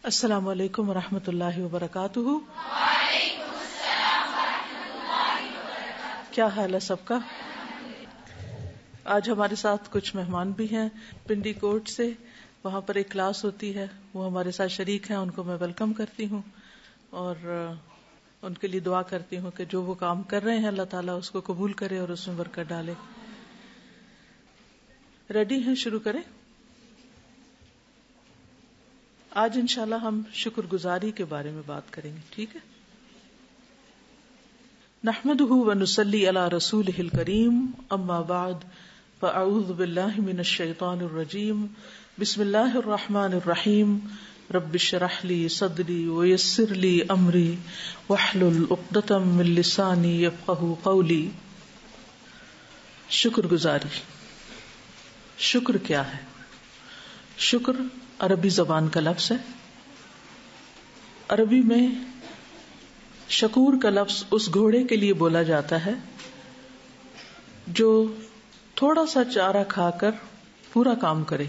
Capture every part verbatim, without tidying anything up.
السلام علیکم ورحمۃ اللہ وبرکاتہ۔ وعلیکم السلام ورحمۃ اللہ وبرکاتہ۔ کیا حال ہے سب کا؟ آج ہمارے ساتھ کچھ مہمان بھی ہیں پنڈی کوٹ سے، وہاں پر ایک کلاس ہوتی ہے، وہ ہمارے ساتھ شریک ہیں، ان کو میں ویلکم کرتی ہوں اور ان کے لیے دعا کرتی ہوں کہ جو وہ کام کر رہے ہیں اللہ تعالیٰ اس کو قبول کرے اور اس میں برکت ڈالے۔ ریڈی ہیں؟ شروع کریں۔ آج انشاءاللہ ہم شکر گزاری کے بارے میں بات کریں گے، ٹھیک ہے؟ نحمده ونصلی علی رسولہ الکریم، اما بعد فاعوذ باللہ من الشیطان الرجیم، بسم اللہ الرحمن الرحیم، رب اشرح لی صدری ویسر لی امری واحلل عقدۃ من لسانی یفقہوا قولی۔ شکر گزاری، شکر کیا ہے؟ شکر عربی زبان کا لفظ ہے۔ عربی میں شکور کا لفظ اس گھوڑے کے لیے بولا جاتا ہے جو تھوڑا سا چارہ کھا کر پورا کام کرے،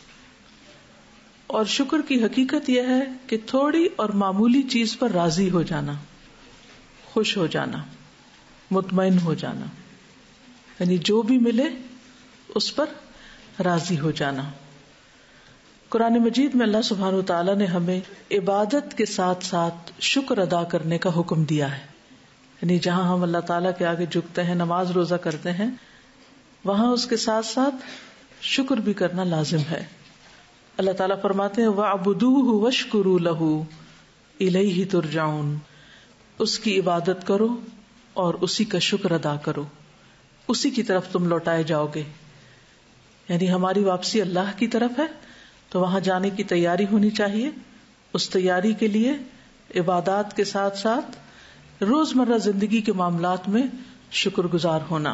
اور شکر کی حقیقت یہ ہے کہ تھوڑی اور معمولی چیز پر راضی ہو جانا، خوش ہو جانا، مطمئن ہو جانا، یعنی جو بھی ملے اس پر راضی ہو جانا۔ قرآن مجید میں اللہ سبحانہ وتعالیٰ نے ہمیں عبادت کے ساتھ ساتھ شکر ادا کرنے کا حکم دیا ہے، یعنی جہاں ہم اللہ تعالیٰ کے آگے جھکتے ہیں، نماز روزہ کرتے ہیں، وہاں اس کے ساتھ ساتھ شکر بھی کرنا لازم ہے۔ اللہ تعالیٰ فرماتے ہیں وَاعْبُدُوهُ وَاشْكُرُوا لَهُ إِلَيْهِ تُرْجَعُونَ، اس کی عبادت کرو اور اسی کا شکر ادا کرو، اسی کی طرف تم لوٹائے جاؤ گے، یعنی ہماری واپسی اللہ کی طرف ہے، تو وہاں جانے کی تیاری ہونی چاہیے۔ اس تیاری کے لیے عبادات کے ساتھ ساتھ روزمرہ زندگی کے معاملات میں شکر گزار ہونا۔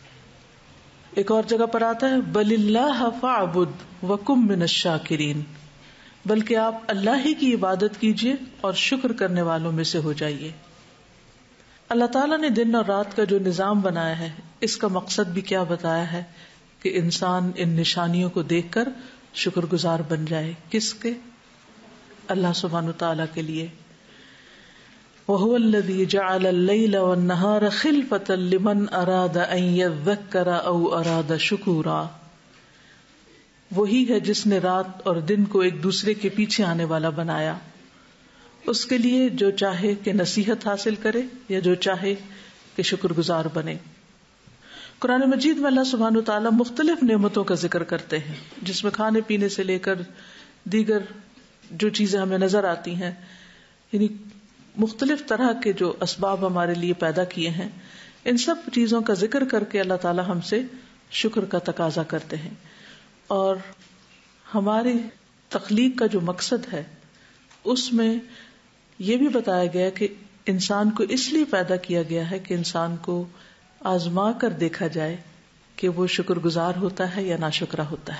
ایک اور جگہ پر آتا ہے بل اللہ فاعبد وکم من الشاکرین، بلکہ آپ اللہ ہی کی عبادت کیجیے اور شکر کرنے والوں میں سے ہو جائیے۔ اللہ تعالیٰ نے دن اور رات کا جو نظام بنایا ہے، اس کا مقصد بھی کیا بتایا ہے کہ انسان ان نشانیوں کو دیکھ کر شکر گزار بن جائے۔ کس کے؟ اللہ سبحانہ وتعالیٰ کے لیے۔ وَهُوَ الَّذِي جَعَلَ اللَّيْلَ وَالنَّهَارَ خِلْفَةً لِمَنْ أَرَادَ أَنْ يَذَّكَّرَ أَوْ أَرَادَ شُكُورًا، وہی ہے جس نے رات اور دن کو ایک دوسرے کے پیچھے آنے والا بنایا، اس کے لیے جو چاہے کہ نصیحت حاصل کرے یا جو چاہے کہ شکر گزار بنے۔ قرآن مجید میں اللہ سبحانہ وتعالیٰ مختلف نعمتوں کا ذکر کرتے ہیں، جس میں کھانے پینے سے لے کر دیگر جو چیزیں ہمیں نظر آتی ہیں، یعنی مختلف طرح کے جو اسباب ہمارے لیے پیدا کیے ہیں، ان سب چیزوں کا ذکر کر کے اللہ تعالیٰ ہم سے شکر کا تقاضا کرتے ہیں۔ اور ہماری تخلیق کا جو مقصد ہے اس میں یہ بھی بتایا گیا کہ انسان کو اس لیے پیدا کیا گیا ہے کہ انسان کو آزما کر دیکھا جائے کہ وہ شکر گزار ہوتا ہے یا ناشکرا ہوتا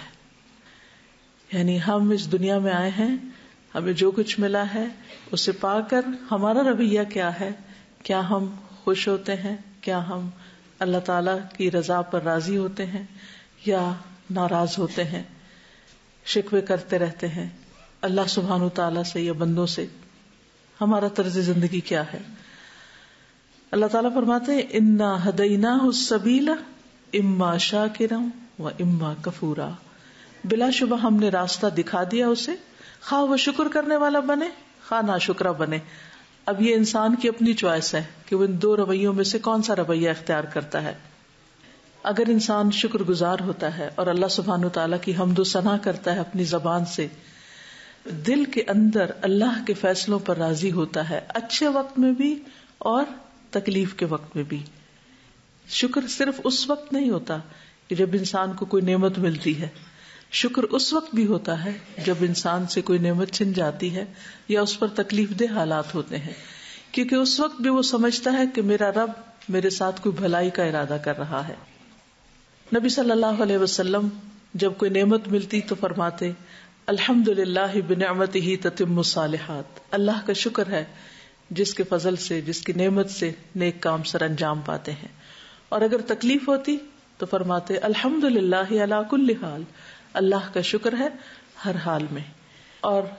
ہے۔ یعنی ہم اس دنیا میں آئے ہیں، ہمیں جو کچھ ملا ہے اسے پا کر ہمارا رویہ کیا ہے، کیا ہم خوش ہوتے ہیں، کیا ہم اللہ تعالی کی رضا پر راضی ہوتے ہیں یا ناراض ہوتے ہیں، شکوے کرتے رہتے ہیں اللہ سبحانہ تعالیٰ سے یا بندوں سے، ہمارا طرز زندگی کیا ہے۔ اللہ تعالیٰ فرماتے ہیں انا ہدیناہ السبیل اما شاکرا و اما کفورا، بلا شبہ ہم نے راستہ دکھا دیا اسے، خواہ وہ شکر کرنے والا بنے خواہ ناشکرا بنے۔ اب یہ انسان کی اپنی چوائس ہے کہ وہ ان دو رویوں میں سے کون سا رویہ اختیار کرتا ہے۔ اگر انسان شکر گزار ہوتا ہے اور اللہ سبحانہ تعالیٰ کی حمد و ثنا کرتا ہے اپنی زبان سے، دل کے اندر اللہ کے فیصلوں پر راضی ہوتا ہے، اچھے وقت میں بھی اور تکلیف کے وقت میں بھی۔ شکر صرف اس وقت نہیں ہوتا کہ جب انسان کو کوئی نعمت ملتی ہے، شکر اس وقت بھی ہوتا ہے جب انسان سے کوئی نعمت چھن جاتی ہے یا اس پر تکلیف دہ حالات ہوتے ہیں، کیونکہ اس وقت بھی وہ سمجھتا ہے کہ میرا رب میرے ساتھ کوئی بھلائی کا ارادہ کر رہا ہے۔ نبی صلی اللہ علیہ وسلم جب کوئی نعمت ملتی تو فرماتے الحمد للہ بنعمتہ تتم الصالحات، اللہ کا شکر ہے جس کے فضل سے، جس کی نعمت سے نیک کام سر انجام پاتے ہیں۔ اور اگر تکلیف ہوتی تو فرماتے الحمد للہ علی کل حال، اللہ کا شکر ہے ہر حال میں۔ اور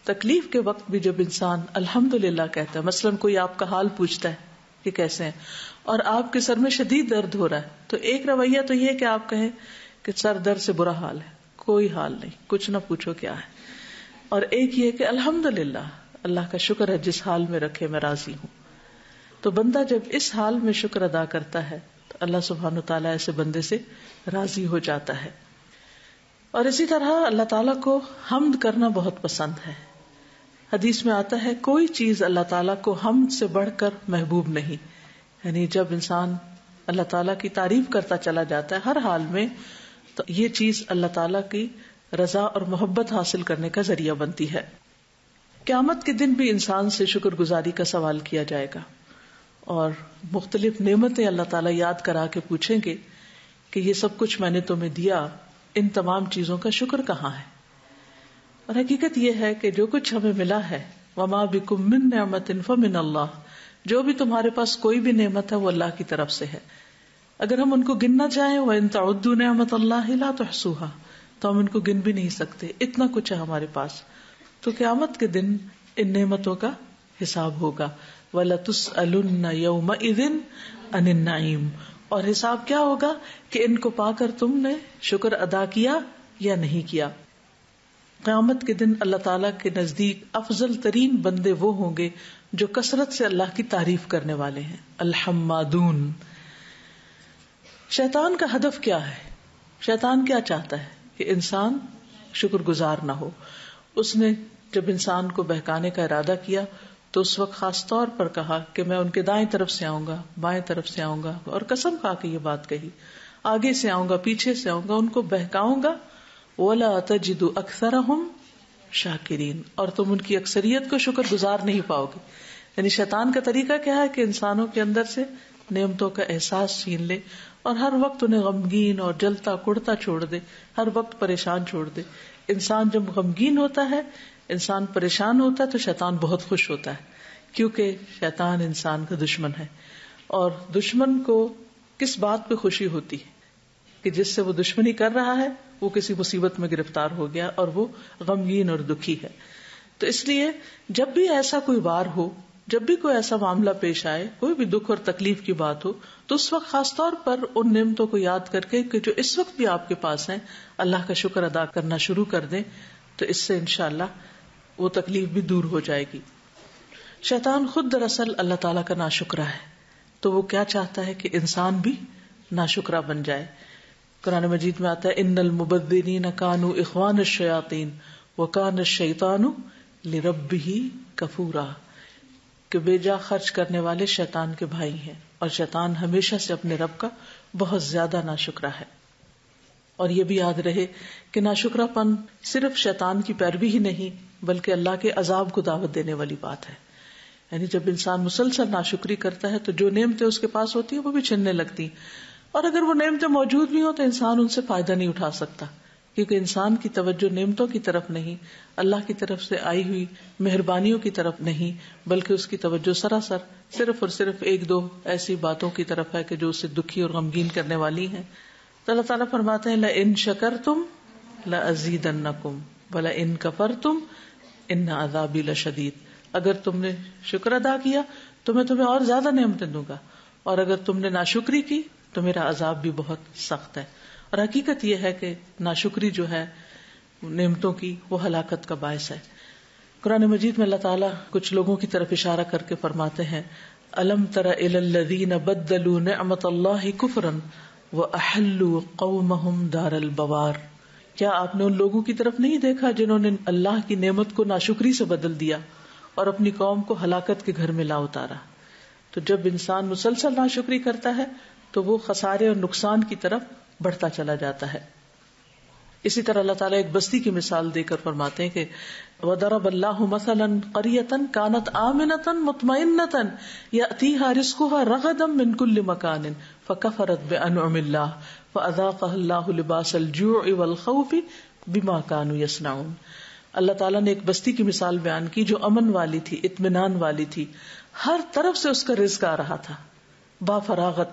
تکلیف کے وقت بھی جب انسان الحمدللہ کہتا ہے، مثلاً کوئی آپ کا حال پوچھتا ہے کہ کیسے ہیں، اور آپ کے سر میں شدید درد ہو رہا ہے، تو ایک رویہ تو یہ کہ آپ کہیں کہ سر درد سے برا حال ہے، کوئی حال نہیں، کچھ نہ پوچھو کیا ہے، اور ایک یہ کہ الحمدللہ، اللہ کا شکر ہے جس حال میں رکھے میں راضی ہوں. تو بندہ جب اس حال میں شکر ادا کرتا ہے تو اللہ سبحانہ وتعالیٰ ایسے بندے سے راضی ہو جاتا ہے. اور اسی طرح اللہ تعالیٰ کو حمد کرنا بہت پسند ہے. حدیث میں آتا ہے کوئی چیز اللہ تعالیٰ کو حمد سے بڑھ کر محبوب نہیں. یعنی جب انسان اللہ تعالیٰ کی تعریف کرتا چلا جاتا ہے ہر حال میں، تو یہ چیز اللہ تعالیٰ کی رضا اور محبت حاصل کرنے کا ذریعہ بنتی ہے. قیامت کے دن بھی انسان سے شکر گزاری کا سوال کیا جائے گا، اور مختلف نعمتیں اللہ تعالیٰ یاد کرا کے پوچھیں گے کہ یہ سب کچھ میں نے تمہیں دیا، ان تمام چیزوں کا شکر کہاں ہے. اور حقیقت یہ ہے کہ جو کچھ ہمیں ملا ہے، وما بکم من نعمت فمن اللہ، جو بھی تمہارے پاس کوئی بھی نعمت ہے وہ اللہ کی طرف سے ہے. اگر ہم ان کو گننا چاہیں وَإِن تَعُدُّوا نِعْمَتَ اللَّهِ لَا تُحْصُوهَا، تو ہم ان کو گن بھی نہیں سکتے، اتنا کچھ ہے ہمارے پاس. تو قیامت کے دن ان نعمتوں کا حساب ہوگا. وَلَتُسْأَلُنَّ يَوْمَئِذٍ عَنِ النَّعِيمِ، اور حساب کیا ہوگا کہ ان کو پا کر تم نے شکر ادا کیا یا نہیں کیا. قیامت کے دن اللہ تعالیٰ کے نزدیک افضل ترین بندے وہ ہوں گے جو کثرت سے اللہ کی تعریف کرنے والے ہیں، الحمادون. شیطان کا ہدف کیا ہے؟ شیطان کیا چاہتا ہے کہ انسان شکر گزار نہ ہو. اس نے جب انسان کو بہکانے کا ارادہ کیا تو اس وقت خاص طور پر کہا کہ میں ان کے دائیں طرف سے آؤں گا، بائیں طرف سے آؤں گا، اور قسم کھا کے یہ بات کہی، آگے سے آؤں گا، پیچھے سے آؤں گا، ان کو بہکاؤں گا. وَلَا تَجِدُ أَكْثَرَهُمْ شَاكِرِينَ، اور تم ان کی اکثریت کو شکر گزار نہیں پاؤ گے. یعنی شیطان کا طریقہ کیا ہے کہ انسانوں کے اندر سے نعمتوں کا احساس چھین لے اور ہر وقت انہیں غمگین اور جلتا کڑتا چھوڑ دے، ہر وقت پریشان چھوڑ دے. انسان جب غمگین ہوتا ہے، انسان پریشان ہوتا ہے، تو شیطان بہت خوش ہوتا ہے، کیونکہ شیطان انسان کا دشمن ہے. اور دشمن کو کس بات پہ خوشی ہوتی ہے کہ جس سے وہ دشمنی کر رہا ہے وہ کسی مصیبت میں گرفتار ہو گیا اور وہ غمگین اور دکھی ہے. تو اس لیے جب بھی ایسا کوئی وار ہو، جب بھی کوئی ایسا معاملہ پیش آئے، کوئی بھی دکھ اور تکلیف کی بات ہو، تو اس وقت خاص طور پر ان نعمتوں کو یاد کر کے کہ جو اس وقت بھی آپ کے پاس ہیں، اللہ کا شکر ادا کرنا شروع کر دیں، تو اس سے انشاءاللہ وہ تکلیف بھی دور ہو جائے گی. شیطان خود دراصل اللہ تعالیٰ کا ناشکرا ہے، تو وہ کیا چاہتا ہے کہ انسان بھی ناشکرا بن جائے. قرآن مجید میں آتا ہے ان المبذرین کانوا اخوان الشیاطین وکان الشیطان لربہ کفورا، کہ بے جا خرچ کرنے والے شیطان کے بھائی ہیں، اور شیطان ہمیشہ سے اپنے رب کا بہت زیادہ ناشکرا ہے. اور یہ بھی یاد رہے کہ ناشکرا پن صرف شیطان کی پیروی ہی نہیں بلکہ اللہ کے عذاب کو دعوت دینے والی بات ہے. یعنی جب انسان مسلسل ناشکری کرتا ہے تو جو نعمتیں اس کے پاس ہوتی ہیں وہ بھی چھننے لگتی، اور اگر وہ نعمتیں موجود بھی ہوں تو انسان ان سے فائدہ نہیں اٹھا سکتا، کیونکہ انسان کی توجہ نعمتوں کی طرف نہیں، اللہ کی طرف سے آئی ہوئی مہربانیوں کی طرف نہیں، بلکہ اس کی توجہ سراسر صرف اور صرف ایک دو ایسی باتوں کی طرف ہے کہ جو اسے دکھی اور غمگین کرنے والی ہیں. تو اللہ تعالیٰ فرماتے ہیں لَإِن شَكَرْتُمْ لَأَزِيدَنَّكُمْ وَلَإِن كَفَرْتُمْ إِنَّ عَذَابِي لَشَدِيدٌ. اگر تم نے شکر ادا کیا تو میں تمہیں اور زیادہ نعمتیں دوں گا، اور اگر تم نے ناشکری کی تو میرا عذاب بھی بہت سخت ہے. اور حقیقت یہ ہے کہ ناشکری جو ہے نعمتوں کی وہ ہلاکت کا باعث ہے. قرآن مجید میں اللہ تعالیٰ کچھ لوگوں کی طرف اشارہ کر کے فرماتے ہیں الم تر الی الذین بدلوا نعمت اللہ کفرا واحلوا قومهم دار البوار. کیا آپ نے ان لوگوں کی طرف نہیں دیکھا جنہوں نے اللہ کی نعمت کو ناشکری سے بدل دیا اور اپنی قوم کو ہلاکت کے گھر میں لا اتارا. تو جب انسان مسلسل ناشکری کرتا ہے تو وہ خسارے اور نقصان کی طرف بڑھتا چلا جاتا ہے. اسی طرح اللہ تعالیٰ ایک بستی کی مثال دے کر فرماتے ہیں کہ وَضَرَبَ اللَّهُ مَثَلًا قَرْيَةً كَانَتْ آمِنَةً مُطْمَئِنَّةً يَأْتِيهَا رِزْقُهَا رَغَدًا مِّن كُلِّ مَكَانٍ فَكَفَرَتْ بِأَنْعُمِ اللَّهِ فَأَذَاقَهَا اللَّهُ لِبَاسَ الْجُوعِ وَالْخَوْفِ بِمَا كَانُوا يَصْنَعُونَ. اللہ تعالیٰ نے ایک بستی کی مثال بیان کی جو امن والی تھی، اطمینان والی تھی، ہر طرف سے اس کا رزق آ رہا تھا با فراغت.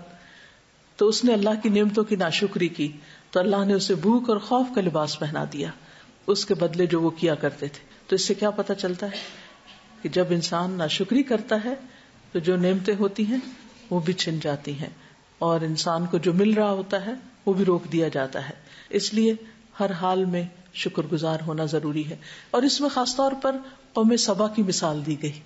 تو اس نے اللہ کی نعمتوں کی ناشکری کی تو اللہ نے اسے بھوک اور خوف کا لباس پہنا دیا. اس کے بدلے جو وہ کیا کرتے تھے. تو اس سے کیا پتہ چلتا ہے کہ جب انسان ناشکری کرتا ہے تو جو نعمتیں ہوتی ہیں وہ بھی چھن جاتی ہیں, اور انسان کو جو مل رہا ہوتا ہے وہ بھی روک دیا جاتا ہے. اس لیے ہر حال میں شکر گزار ہونا ضروری ہے. اور اس میں خاص طور پر قوم سبا کی مثال دی گئی.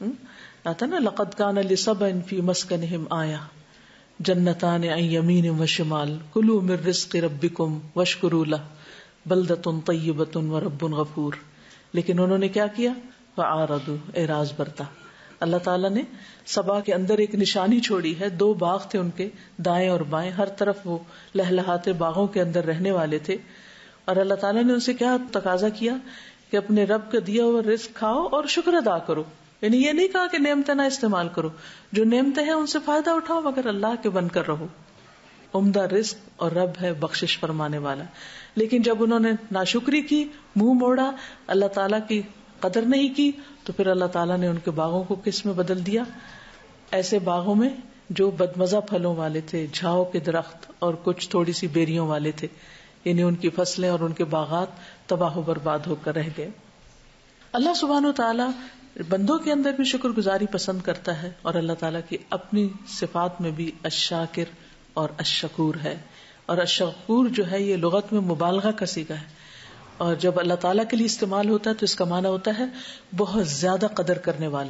آتا نا لقد کان لسبأ فی مسکنہم آیہ جنتان عن یمین و شمال کلوا من رزق ربکم واشکروا لہ بلدۃ طیبۃ ورب غفور. لیکن انہوں نے کیا کیا؟ فاعرضوا اعراض برتا. اللہ تعالیٰ نے سبا کے اندر ایک نشانی چھوڑی ہے. دو باغ تھے ان کے دائیں اور بائیں, ہر طرف وہ لہلہاتے باغوں کے اندر رہنے والے تھے. اور اللہ تعالیٰ نے ان سے کیا تقاضا کیا کہ اپنے رب کا دیا ہوا رزق کھاؤ اور شکر ادا کرو. یعنی یہ نہیں کہا کہ نعمتیں نہ استعمال کرو, جو نعمتیں ہیں ان سے فائدہ اٹھاؤ مگر اللہ کے بن کر رہو. عمدہ رزق اور رب ہے بخشش فرمانے والا. لیکن جب انہوں نے ناشکری کی, منہ موڑا, اللہ تعالیٰ کی قدر نہیں کی, تو پھر اللہ تعالیٰ نے ان کے باغوں کو کس میں بدل دیا؟ ایسے باغوں میں جو بدمزہ پھلوں والے تھے, جھاؤ کے درخت اور کچھ تھوڑی سی بیریوں والے تھے. یعنی ان کی فصلیں اور ان کے باغات تباہ و برباد ہو کر رہ گئے. اللہ سبحانہ و تعالیٰ بندوں کے اندر بھی شکر گزاری پسند کرتا ہے, اور اللہ تعالیٰ کی اپنی صفات میں بھی الشاکر اور الشکور ہے. اور الشکور جو ہے یہ لغت میں مبالغہ کا صیغہ ہے, اور جب اللہ تعالیٰ کے لیے استعمال ہوتا ہے تو اس کا معنی ہوتا ہے بہت زیادہ قدر کرنے والا.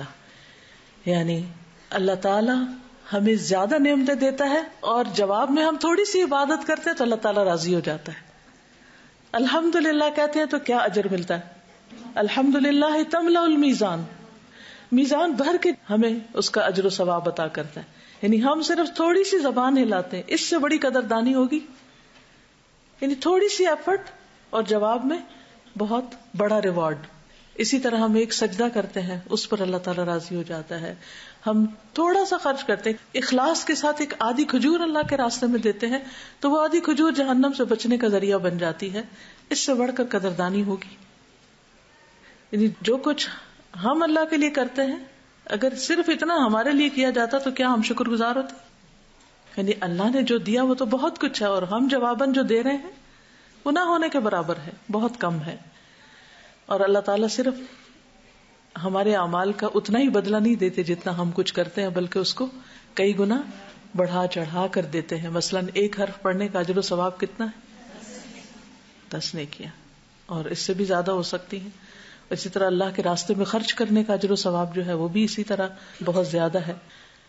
یعنی اللہ تعالیٰ ہمیں زیادہ نعمتیں دیتا ہے اور جواب میں ہم تھوڑی سی عبادت کرتے ہیں تو اللہ تعالیٰ راضی ہو جاتا ہے. الحمدللہ کہتے ہیں تو کیا اجر ملتا ہے؟ الحمدللہ تملأ المیزان, میزان بھر کے ہمیں اس کا اجر و ثواب عطا کرتا ہے. یعنی ہم صرف تھوڑی سی زبان ہلاتے ہیں, اس سے بڑی قدردانی ہوگی؟ یعنی تھوڑی سی ایفرٹ اور جواب میں بہت بڑا ریوارڈ. اسی طرح ہم ایک سجدہ کرتے ہیں, اس پر اللہ تعالیٰ راضی ہو جاتا ہے. ہم تھوڑا سا خرچ کرتے ہیں, اخلاص کے ساتھ ایک آدھی کھجور اللہ کے راستے میں دیتے ہیں, تو وہ آدھی کھجور جہنم سے بچنے کا ذریعہ بن جاتی ہے. اس سے بڑھ کر قدردانی ہوگی؟ یعنی جو کچھ ہم اللہ کے لیے کرتے ہیں, اگر صرف اتنا ہمارے لیے کیا جاتا تو کیا ہم شکر گزار ہوتے؟ یعنی اللہ نے جو دیا وہ تو بہت کچھ ہے, اور ہم جواباً جو دے رہے ہیں وہ نہ ہونے کے برابر ہے, بہت کم ہے. اور اللہ تعالیٰ صرف ہمارے اعمال کا اتنا ہی بدلہ نہیں دیتے جتنا ہم کچھ کرتے ہیں, بلکہ اس کو کئی گنا بڑھا چڑھا کر دیتے ہیں. مثلاً ایک حرف پڑھنے کا اجر و ثواب کتنا ہے؟ دس نیکیاں, اور اس سے بھی زیادہ ہو سکتی ہیں. اسی طرح اللہ کے راستے میں خرچ کرنے کا اجر و ثواب جو ہے وہ بھی اسی طرح بہت زیادہ ہے.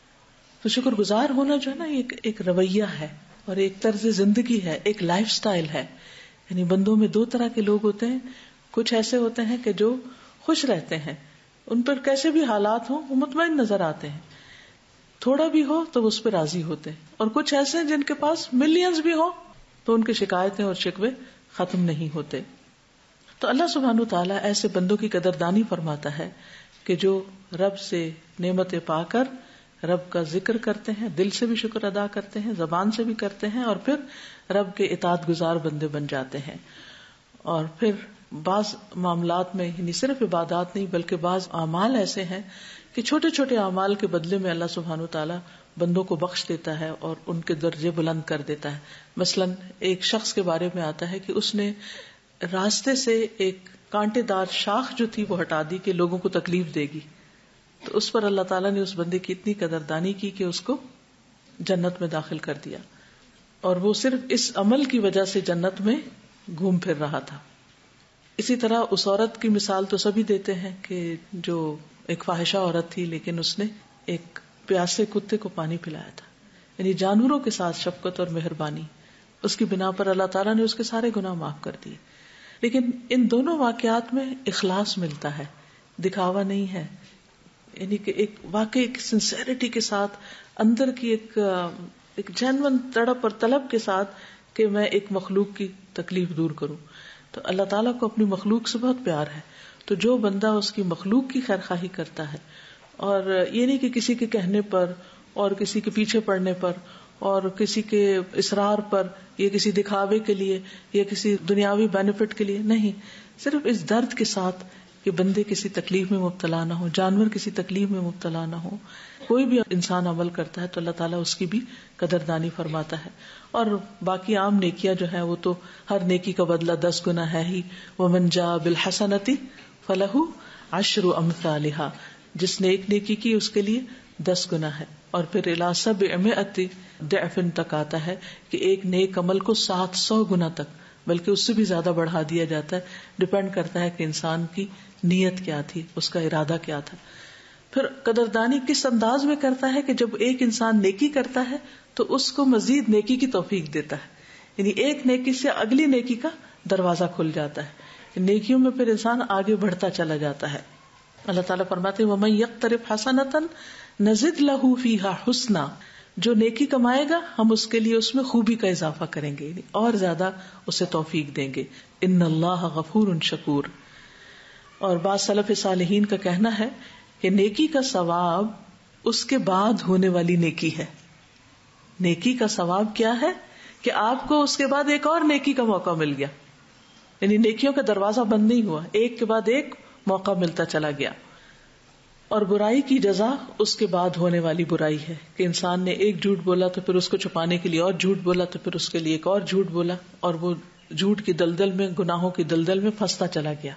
تو شکر گزار ہونا جو ہے نا ایک ایک رویہ ہے اور ایک طرز زندگی ہے, ایک لائف سٹائل ہے. یعنی بندوں میں دو طرح کے لوگ ہوتے ہیں. کچھ ایسے ہوتے ہیں کہ جو خوش رہتے ہیں, ان پر کیسے بھی حالات ہوں وہ مطمئن نظر آتے ہیں, تھوڑا بھی ہو تو وہ اس پہ راضی ہوتے ہیں. اور کچھ ایسے ہیں جن کے پاس ملینز بھی ہو تو ان کی شکایتیں اور شکوے ختم نہیں ہوتے. تو اللہ سبحانہ وتعالیٰ ایسے بندوں کی قدردانی فرماتا ہے کہ جو رب سے نعمتیں پا کر رب کا ذکر کرتے ہیں, دل سے بھی شکر ادا کرتے ہیں, زبان سے بھی کرتے ہیں, اور پھر رب کے اطاعت گزار بندے بن جاتے ہیں. اور پھر بعض معاملات میں یعنی صرف عبادات نہیں بلکہ بعض اعمال ایسے ہیں کہ چھوٹے چھوٹے اعمال کے بدلے میں اللہ سبحانہ وتعالیٰ بندوں کو بخش دیتا ہے اور ان کے درجے بلند کر دیتا ہے. مثلاً ایک شخص کے بارے میں آتا ہے کہ اس نے راستے سے ایک کانٹے دار شاخ جو تھی وہ ہٹا دی کہ لوگوں کو تکلیف دے گی, تو اس پر اللہ تعالیٰ نے اس بندے کی اتنی قدردانی کی کہ اس کو جنت میں داخل کر دیا, اور وہ صرف اس عمل کی وجہ سے جنت میں گھوم پھر رہا تھا. اسی طرح اس عورت کی مثال تو سبھی دیتے ہیں کہ جو ایک فاحشہ عورت تھی لیکن اس نے ایک پیاسے کتے کو پانی پلایا تھا. یعنی جانوروں کے ساتھ شفقت اور مہربانی, اس کی بنا پر اللہ تعالیٰ نے اس کے سارے گناہ معاف کر دیے. لیکن ان دونوں واقعات میں اخلاص ملتا ہے, دکھاوا نہیں ہے. یعنی کہ ایک واقعی ایک سنسیریٹی کے ساتھ, اندر کی ایک ایک جینون تڑپ اور طلب کے ساتھ کہ میں ایک مخلوق کی تکلیف دور کروں. تو اللہ تعالیٰ کو اپنی مخلوق سے بہت پیار ہے, تو جو بندہ اس کی مخلوق کی خیر خواہی کرتا ہے, اور یہ نہیں کہ کسی کے کہنے پر اور کسی کے پیچھے پڑنے پر اور کسی کے اصرار پر یا کسی دکھاوے کے لیے یا کسی دنیاوی بینیفٹ کے لیے نہیں, صرف اس درد کے ساتھ کہ کہ بندے کسی تکلیف میں مبتلا نہ ہو، جانور کسی تکلیف میں مبتلا نہ ہو. کوئی بھی انسان عمل کرتا ہے تو اللہ تعالیٰ اس کی بھی قدردانی فرماتا ہے. اور باقی عام نیکیاں جو ہیں وہ تو ہر نیکی کا بدلہ دس گنا ہے ہی. وَمَنْ جَاءَ بِالْحَسَنَةِ فَلَهُ عَشْرُ أَمْثَالِهَا، جس نے ایک نیکی کی اس کے لیے دس گنا ہے. اور پھر الی سبع مئۃ ضعف تک آتا ہے کہ ایک نیک عمل کو سات سو گنا تک، بلکہ اس سے بھی زیادہ بڑھا دیا جاتا ہے. ڈپینڈ کرتا ہے کہ انسان کی نیت کیا تھی، اس کا ارادہ کیا تھا. پھر قدردانی کس انداز میں کرتا ہے کہ جب ایک انسان نیکی کرتا ہے تو اس کو مزید نیکی کی توفیق دیتا ہے. یعنی ایک نیکی سے اگلی نیکی کا دروازہ کھل جاتا ہے، نیکیوں میں پھر انسان آگے بڑھتا چلا جاتا ہے. اللہ تعالیٰ فرماتے ہیں وَمَن يَقْتَرِفْ حَسَنَةً نَزِدْ لَهُ فِيهَا حُسْنًا، جو نیکی کمائے گا ہم اس کے لیے اس میں خوبی کا اضافہ کریں گے، اور زیادہ اسے توفیق دیں گے. ان اللہ غفور شکور. اور بعض سلف صالحین کا کہنا ہے کہ نیکی کا ثواب اس کے بعد ہونے والی نیکی ہے. نیکی کا ثواب کیا ہے کہ آپ کو اس کے بعد ایک اور نیکی کا موقع مل گیا. یعنی نیکیوں کا دروازہ بند نہیں ہوا، ایک کے بعد ایک موقع ملتا چلا گیا. اور برائی کی جزا اس کے بعد ہونے والی برائی ہے کہ انسان نے ایک جھوٹ بولا تو پھر اس کو چھپانے کے لیے اور جھوٹ بولا تو پھر اس کے لیے ایک اور جھوٹ بولا، اور وہ جھوٹ کی دلدل میں، گناہوں کی دلدل میں پھنستا چلا گیا.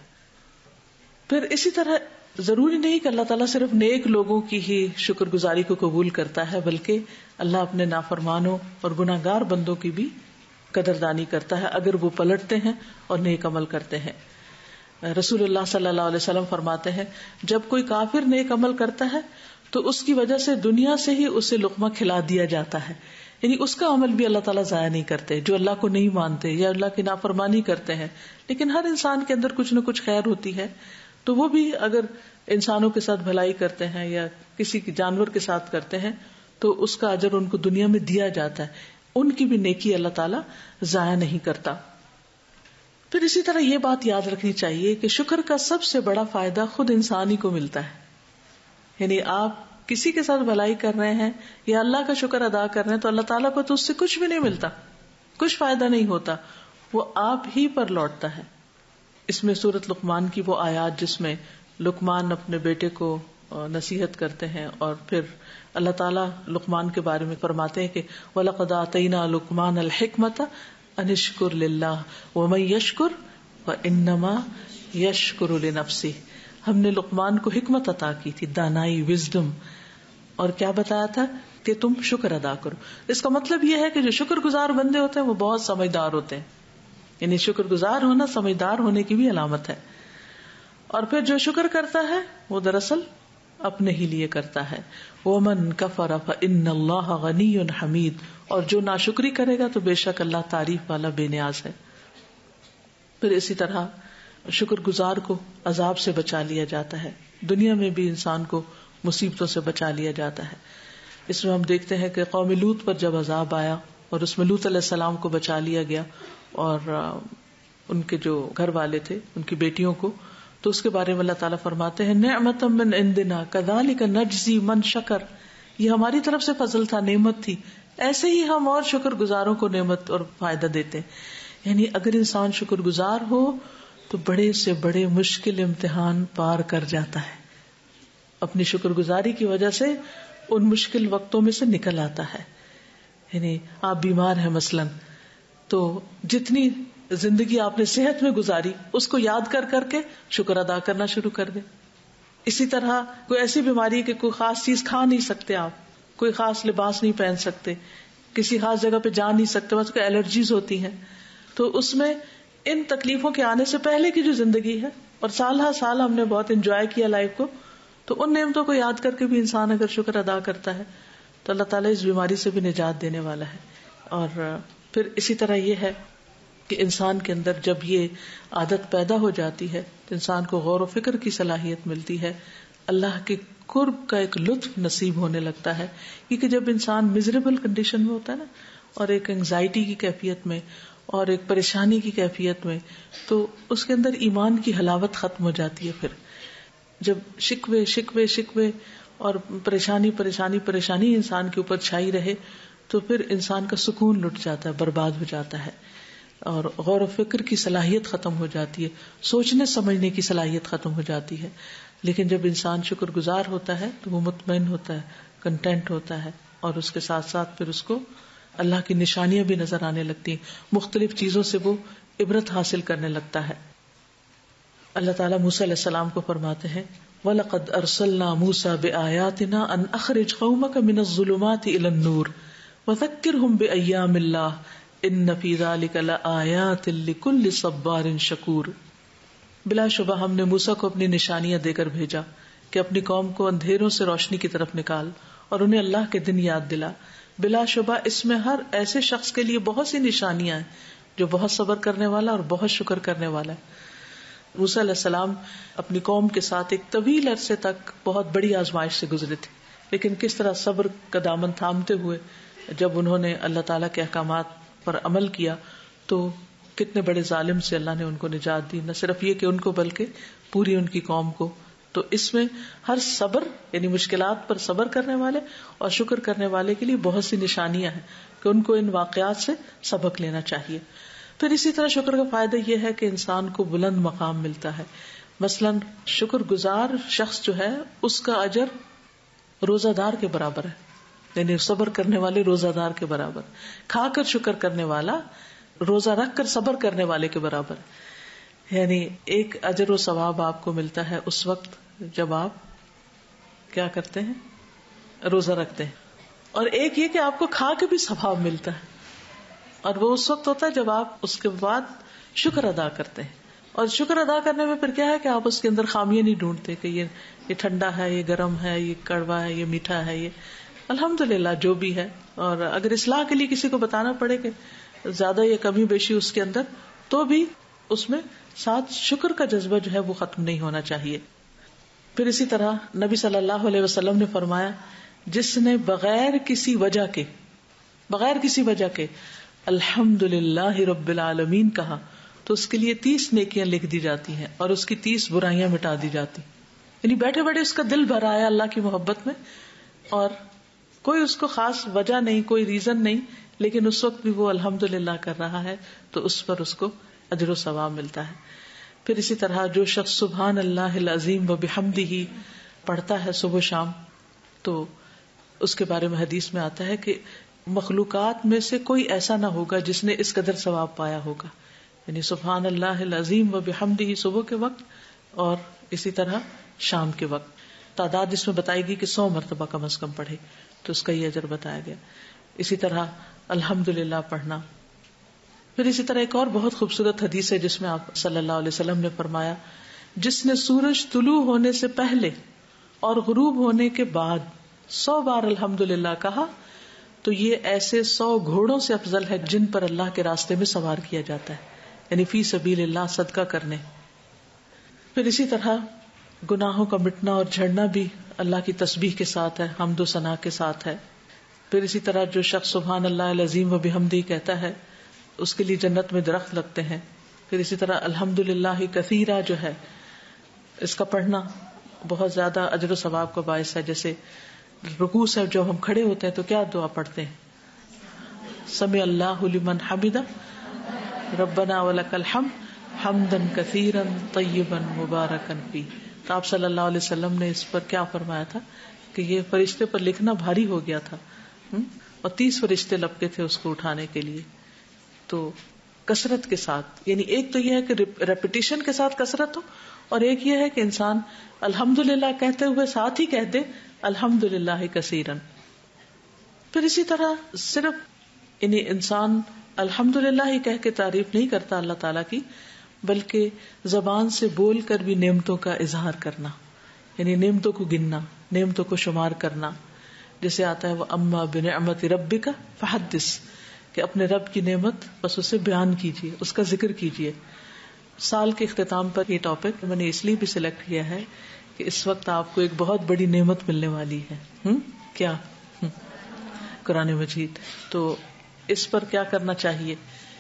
پھر اسی طرح ضروری نہیں کہ اللہ تعالیٰ صرف نیک لوگوں کی ہی شکر گزاری کو قبول کرتا ہے، بلکہ اللہ اپنے نافرمانوں اور گناہ گار بندوں کی بھی قدردانی کرتا ہے اگر وہ پلٹتے ہیں اور نیک عمل کرتے ہیں. رسول اللہ صلی اللہ علیہ وسلم فرماتے ہیں جب کوئی کافر نیک عمل کرتا ہے تو اس کی وجہ سے دنیا سے ہی اسے لقمہ کھلا دیا جاتا ہے. یعنی اس کا عمل بھی اللہ تعالیٰ ضائع نہیں کرتے. جو اللہ کو نہیں مانتے یا اللہ کی نافرمانی کرتے ہیں، لیکن ہر انسان کے اندر کچھ نہ کچھ خیر ہوتی ہے، تو وہ بھی اگر انسانوں کے ساتھ بھلائی کرتے ہیں یا کسی جانور کے ساتھ کرتے ہیں تو اس کا اجر ان کو دنیا میں دیا جاتا ہے. ان کی بھی نیکی اللہ تعالیٰ ضائع نہیں کرتا. پھر اسی طرح یہ بات یاد رکھنی چاہیے کہ شکر کا سب سے بڑا فائدہ خود انسان ہی کو ملتا ہے. یعنی آپ کسی کے ساتھ بھلائی کر رہے ہیں یا اللہ کا شکر ادا کر رہے ہیں تو اللہ تعالیٰ کو تو اس سے کچھ بھی نہیں ملتا، کچھ فائدہ نہیں ہوتا، وہ آپ ہی پر لوٹتا ہے. اس میں سورۃ لقمان کی وہ آیات جس میں لقمان اپنے بیٹے کو نصیحت کرتے ہیں، اور پھر اللہ تعالیٰ لقمان کے بارے میں فرماتے ہیں کہ وَلَقَدْ آتَيْنَا لُقْمَانَ الْحِكْمَةَ أَنِ اشْكُرْ لِلَّهِ وَمَن يَشْكُرْ فَإِنَّمَا يَشْكُرُ لِنَفْسِهِ. ہم نے لقمان کو حکمت عطا کی تھی، دانائی، وزڈم، اور کیا بتایا تھا کہ تم شکر ادا کرو. اس کا مطلب یہ ہے کہ جو شکر گزار بندے ہوتے ہیں وہ بہت سمجھدار ہوتے ہیں. یعنی شکر گزار ہونا سمجھدار ہونے کی بھی علامت ہے. اور پھر جو شکر کرتا ہے وہ دراصل اپنے ہی لیے کرتا ہے. وَمَن كَفَرَ فَإِنَّ اللَّهَ غَنِيٌّ حَمِيدٌ. اور جو ناشکری کرے گا تو بے شک اللہ تعریف والا بے نیاز ہے. پھر اسی طرح شکر گزار کو عذاب سے بچا لیا جاتا ہے، دنیا میں بھی انسان کو مصیبتوں سے بچا لیا جاتا ہے. اس میں ہم دیکھتے ہیں کہ قوم لوط پر جب عذاب آیا اور اس میں لوط علیہ السلام کو بچا لیا گیا اور ان کے جو گھر والے تھے ان کی بیٹیوں کو، تو اس کے بارے میں اللہ تعالیٰ فرماتے ہیں نعمت من عندنا کذالک نجزی من شکر. یہ ہماری طرف سے فضل تھا، نعمت تھی، ایسے ہی ہم اور شکر گزاروں کو نعمت اور فائدہ دیتے ہیں. یعنی اگر انسان شکر گزار ہو تو بڑے سے بڑے مشکل امتحان پار کر جاتا ہے، اپنی شکر گزاری کی وجہ سے ان مشکل وقتوں میں سے نکل آتا ہے. یعنی آپ بیمار ہیں مثلاً، تو جتنی زندگی آپ نے صحت میں گزاری اس کو یاد کر کر کے شکر ادا کرنا شروع کر دیں. اسی طرح کوئی ایسی بیماری کہ کوئی خاص چیز کھا نہیں سکتے، آپ کوئی خاص لباس نہیں پہن سکتے، کسی خاص جگہ پہ جا نہیں سکتے، بس کوئی الرجیز ہوتی ہیں، تو اس میں ان تکلیفوں کے آنے سے پہلے کی جو زندگی ہے اور سال ہر سال ہم نے بہت انجوائے کیا لائف کو، تو ان نعمتوں کو یاد کر کے بھی انسان اگر شکر ادا کرتا ہے تو اللہ تعالیٰ اس بیماری سے بھی نجات دینے والا ہے. اور پھر اسی طرح یہ ہے کہ انسان کے اندر جب یہ عادت پیدا ہو جاتی ہے تو انسان کو غور و فکر کی صلاحیت ملتی ہے، اللہ کے قرب کا ایک لطف نصیب ہونے لگتا ہے. کیونکہ جب انسان میزریبل کنڈیشن میں ہوتا ہے نا، اور ایک انگزائٹی کی کیفیت میں اور ایک پریشانی کی کیفیت میں، تو اس کے اندر ایمان کی حلاوت ختم ہو جاتی ہے. پھر جب شکوے شکوے شکوے اور پریشانی پریشانی پریشانی انسان کے اوپر چھائی رہے تو پھر انسان کا سکون لٹ جاتا ہے، برباد ہو جاتا ہے. اور غور و فکر کی صلاحیت ختم ہو جاتی ہے، سوچنے سمجھنے کی صلاحیت ختم ہو جاتی ہے. لیکن جب انسان شکر گزار ہوتا ہے تو وہ مطمئن ہوتا ہے، کنٹینٹ ہوتا ہے، اور اس کے ساتھ ساتھ پھر اس کو اللہ کی نشانیاں بھی نظر آنے لگتی ہیں، مختلف چیزوں سے وہ عبرت حاصل کرنے لگتا ہے. اللہ تعالیٰ موسیٰ علیہ السلام کو فرماتے ہیں وَلَقَدْ أَرْسَلْنَا مُوسَىٰ بِآيَاتِنَا أَنْ أَخْرِجْ قَوْمَكَ مِنَ الظُّلُمَاتِ إِلَى النُّورِ وَذَكِّرْهُمْ بِأَيَّامِ اللَّهِ إِنَّ فِي ذَلِكَ لَآيَاتٍ لِكُلِّ صَبَّارٍ شَكُورٍ. بلا شبہ ہم نے موسیٰ کو اپنی نشانیاں دے کر بھیجا کہ اپنی قوم کو اندھیروں سے روشنی کی طرف نکال اور انہیں اللہ کے دن یاد دلا. بلا شبہ اس میں ہر ایسے شخص کے لیے بہت سی نشانیاں ہیں جو بہت صبر کرنے والا اور بہت شکر کرنے والا ہے. موسیٰ علیہ السلام اپنی قوم کے ساتھ ایک طویل عرصے تک بہت بڑی آزمائش سے گزرے تھے، لیکن کس طرح صبر کا دامن تھامتے ہوئے جب انہوں نے اللہ تعالیٰ کے احکامات پر عمل کیا تو کتنے بڑے ظالم سے اللہ نے ان کو نجات دی. نہ صرف یہ کہ ان کو بلکہ پوری ان کی قوم کو. تو اس میں ہر صبر یعنی مشکلات پر صبر کرنے والے اور شکر کرنے والے کے لیے بہت سی نشانیاں ہیں کہ ان کو ان واقعات سے سبق لینا چاہیے. پھر اسی طرح شکر کا فائدہ یہ ہے کہ انسان کو بلند مقام ملتا ہے. مثلاً شکر گزار شخص جو ہے اس کا اجر روزہ دار کے برابر ہے، یعنی صبر کرنے والے روزہ دار کے برابر، کھا کر شکر کرنے والا روزہ رکھ کر صبر کرنے والے کے برابر. یعنی ایک اجر و ثواب آپ کو ملتا ہے اس وقت جب آپ کیا کرتے ہیں، روزہ رکھتے ہیں، اور ایک یہ کہ آپ کو کھا کے بھی ثواب ملتا ہے، اور وہ اس وقت ہوتا ہے جب آپ اس کے بعد شکر ادا کرتے ہیں. اور شکر ادا کرنے میں پھر کیا ہے کہ آپ اس کے اندر خامیاں نہیں ڈھونڈتے کہ یہ یہ ٹھنڈا ہے، یہ گرم ہے، یہ کڑوا ہے، یہ میٹھا ہے، یہ الحمدللہ جو بھی ہے. اور اگر اصلاح کے لیے کسی کو بتانا پڑے کہ زیادہ یا کمی بیشی اس کے اندر، تو بھی اس میں ساتھ شکر کا جذبہ جو ہے وہ ختم نہیں ہونا چاہیے. پھر اسی طرح نبی صلی اللہ علیہ وسلم نے فرمایا جس نے بغیر کسی وجہ کے بغیر کسی وجہ کے الحمدللہ رب العالمین کہا تو اس کے لیے تیس نیکیاں لکھ دی جاتی ہیں اور اس کی تیس برائیاں مٹا دی جاتی. یعنی بیٹھے بیٹھے اس کا دل بھر آیا اللہ کی محبت میں، اور کوئی اس کو خاص وجہ نہیں، کوئی ریزن نہیں، لیکن اس وقت بھی وہ الحمدللہ کر رہا ہے تو اس پر اس کو اجر و ثواب ملتا ہے. پھر اسی طرح جو شخص سبحان اللہ العظیم و بحمدہ پڑھتا ہے صبح شام، تو اس کے بارے میں حدیث میں آتا ہے کہ مخلوقات میں سے کوئی ایسا نہ ہوگا جس نے اس قدر ثواب پایا ہوگا. یعنی سبحان اللہ العظیم و بحمدہ صبح کے وقت اور اسی طرح شام کے وقت. تعداد اس میں بتائی گئی کہ سو مرتبہ کم از کم پڑھے تو اس کا یہ اجر بتایا گیا. اسی طرح الحمدللہ پڑھنا. پھر اسی طرح ایک اور بہت خوبصورت حدیث ہے جس میں آپ صلی اللہ علیہ وسلم نے فرمایا جس نے سورج طلوع ہونے سے پہلے اور غروب ہونے کے بعد سو بار الحمدللہ کہا تو یہ ایسے سو گھوڑوں سے افضل ہے جن پر اللہ کے راستے میں سوار کیا جاتا ہے، یعنی فی سبیل اللہ صدقہ کرنے. پھر اسی طرح گناہوں کا مٹنا اور جھڑنا بھی اللہ کی تسبیح کے ساتھ ہے، حمد و ثنا کے ساتھ ہے. پھر اسی طرح جو شخص سبحان اللہ العظیم و بحمدہ کہتا ہے اس کے لیے جنت میں درخت لگتے ہیں. پھر اسی طرح الحمدللہ کثیرہ جو ہے اس کا پڑھنا بہت زیادہ اجر و ثواب کا باعث ہے. جیسے رکوع سے جب ہم کھڑے ہوتے ہیں تو کیا دعا پڑھتے ہیں، سمع اللہ لمن حمدہ ربنا ولک الحمد حمدا کثیرا طیبا مبارکا فیہ. تو آپ صلی اللہ علیہ وسلم نے اس پر کیا فرمایا تھا کہ یہ فرشتے پر لکھنا بھاری ہو گیا تھا اور تیس فرشتے لپکے تھے اس کو اٹھانے کے لیے. تو کثرت کے ساتھ، یعنی ایک تو یہ ہے کہ ریپیٹیشن کے ساتھ کثرت ہو، اور ایک یہ ہے کہ انسان الحمدللہ کہتے ہوئے ساتھ ہی کہہ دے الحمدللہ کثیرا. پھر اسی طرح صرف یعنی انسان الحمدللہ ہی کہہ کے تعریف نہیں کرتا اللہ تعالیٰ کی، بلکہ زبان سے بول کر بھی نعمتوں کا اظہار کرنا، یعنی نعمتوں کو گننا، نعمتوں کو شمار کرنا. جیسے آتا ہے وہ اما بنعمت ربک فحدث، کہ اپنے رب کی نعمت بس اسے بیان کیجیے، اس کا ذکر کیجیے. سال کے اختتام پر یہ ٹاپک میں نے اس لیے بھی سلیکٹ کیا ہے کہ اس وقت آپ کو ایک بہت بڑی نعمت ملنے والی ہے. ہم کیا ہم قرآن مجید. تو اس پر کیا کرنا چاہیے،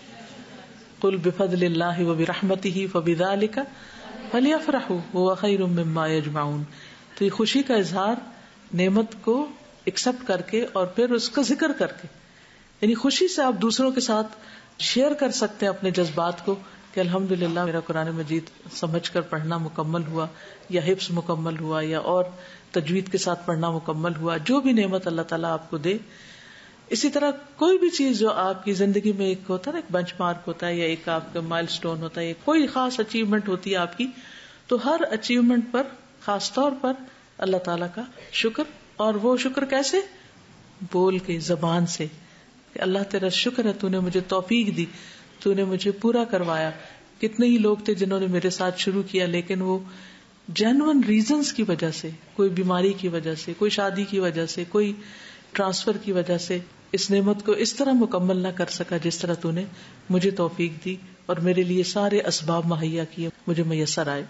قل بفضل اللہ وبرحمتہ فبذلک فلیفرحوا ھو خیر مما یجمعون. تو یہ خوشی کا اظہار نعمت کو ایکسپٹ کر کے اور پھر اس کا ذکر کر کے، یعنی خوشی سے آپ دوسروں کے ساتھ شیئر کر سکتے ہیں اپنے جذبات کو کہ الحمدللہ میرا قرآن مجید سمجھ کر پڑھنا مکمل ہوا، یا حفظ مکمل ہوا، یا اور تجوید کے ساتھ پڑھنا مکمل ہوا، جو بھی نعمت اللہ تعالیٰ آپ کو دے. اسی طرح کوئی بھی چیز جو آپ کی زندگی میں ایک ہوتا ہے نا، ایک بنچ مارک ہوتا ہے، یا ایک آپ کا مائل سٹون ہوتا ہے، کوئی خاص اچیومنٹ ہوتی ہے آپ کی، تو ہر اچیومنٹ پر خاص طور پر اللہ تعالیٰ کا شکر. اور وہ شکر کیسے؟ بول کے، زبان سے، کہ اللہ تیرا شکر ہے، تو نے مجھے توفیق دی، تو نے مجھے پورا کروایا. کتنے ہی لوگ تھے جنہوں نے میرے ساتھ شروع کیا، لیکن وہ جینوئن ریزنز کی وجہ سے، کوئی بیماری کی وجہ سے، کوئی شادی کی وجہ سے، کوئی ٹرانسفر کی وجہ سے اس نعمت کو اس طرح مکمل نہ کر سکا جس طرح تو نے مجھے توفیق دی اور میرے لیے سارے اسباب مہیا کیے، مجھے میسر آئے.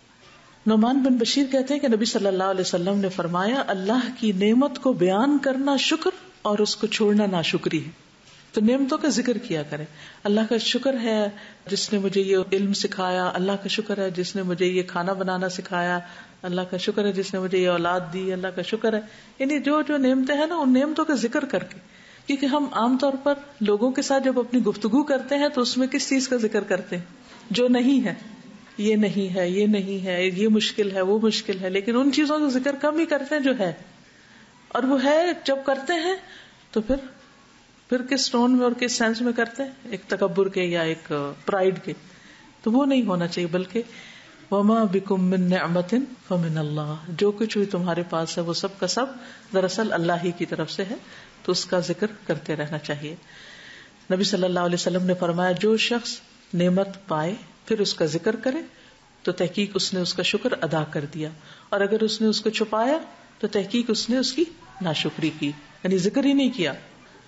نعمان بن بشیر کہتے ہیں کہ نبی صلی اللہ علیہ وسلم نے فرمایا، اللہ کی نعمت کو بیان کرنا شکر اور اس کو چھوڑنا ناشکری ہے. تو نعمتوں کا ذکر کیا کریں. اللہ کا شکر ہے جس نے مجھے یہ علم سکھایا، اللہ کا شکر ہے جس نے مجھے یہ کھانا بنانا سکھایا، اللہ کا شکر ہے جس نے مجھے یہ اولاد دی، اللہ کا شکر ہے. یعنی جو جو نعمتیں ہیں نا، ان نعمتوں کا ذکر کر کے. کیونکہ ہم عام طور پر لوگوں کے ساتھ جب اپنی گفتگو کرتے ہیں تو اس میں کس چیز کا ذکر کرتے ہیں؟ جو نہیں ہے، یہ نہیں ہے، یہ نہیں ہے، یہ مشکل ہے، وہ مشکل ہے. لیکن ان چیزوں کا ذکر کم ہی کرتے ہیں جو ہے. اور وہ ہے جب کرتے ہیں تو پھر پھر کس ٹون میں اور کس سینس میں کرتے ہیں؟ ایک تکبر کے یا ایک پرائڈ کے. تو وہ نہیں ہونا چاہیے، بلکہ وما بکم من نعمت فمن اللہ، جو کچھ بھی تمہارے پاس ہے وہ سب کا سب دراصل اللہ ہی کی طرف سے ہے. تو اس کا ذکر کرتے رہنا چاہیے. نبی صلی اللہ علیہ وسلم نے فرمایا، جو شخص نعمت پائے پھر اس کا ذکر کرے تو تحقیق اس نے اس کا شکر ادا کر دیا، اور اگر اس نے اس کو چھپایا تو تحقیق اس نے اس کی ناشکری کی، یعنی ذکر ہی نہیں کیا.